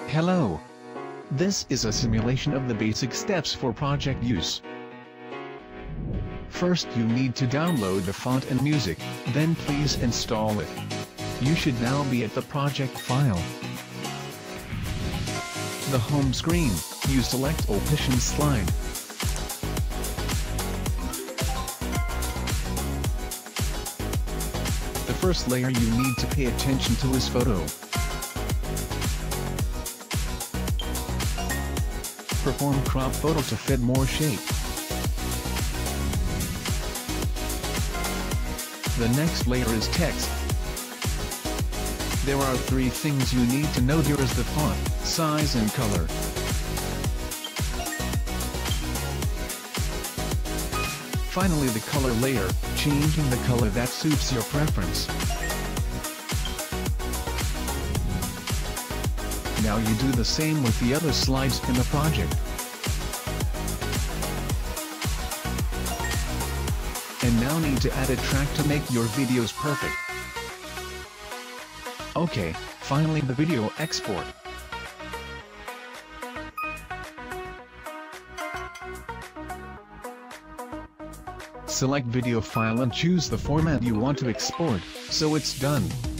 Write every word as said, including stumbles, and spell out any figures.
Hello. This is a simulation of the basic steps for project use. First you need to download the font and music, then please install it. You should now be at the project file. The home screen, you select Option Slide. The first layer you need to pay attention to is photo. Perform crop photo to fit more shape. The next layer is text. There are three things you need to know. Here is the font, size and color. Finally the color layer, changing the color that suits your preference. Now you do the same with the other slides in the project. And now need to add a track to make your videos perfect. Okay, finally the video export. Select video file and choose the format you want to export, so it's done.